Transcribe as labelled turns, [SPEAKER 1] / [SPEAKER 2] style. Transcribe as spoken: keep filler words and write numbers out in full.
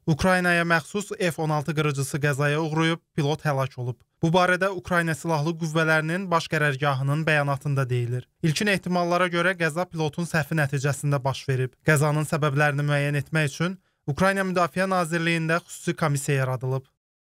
[SPEAKER 1] Ukraynaya məxsus F on altı qırıcısı qəzaya uğrayıb, pilot həlak olub. Bu barədə Ukrayna Silahlı Qüvvələrinin baş qərargahının bəyanatında deyilir. İlkin ehtimallara görə qəza pilotun səhvi nəticəsində baş verib. Qəzanın səbəblərini müəyyən etmək üçün Ukrayna Müdafiə Nazirliyində xüsusi komissiya yaradılıb.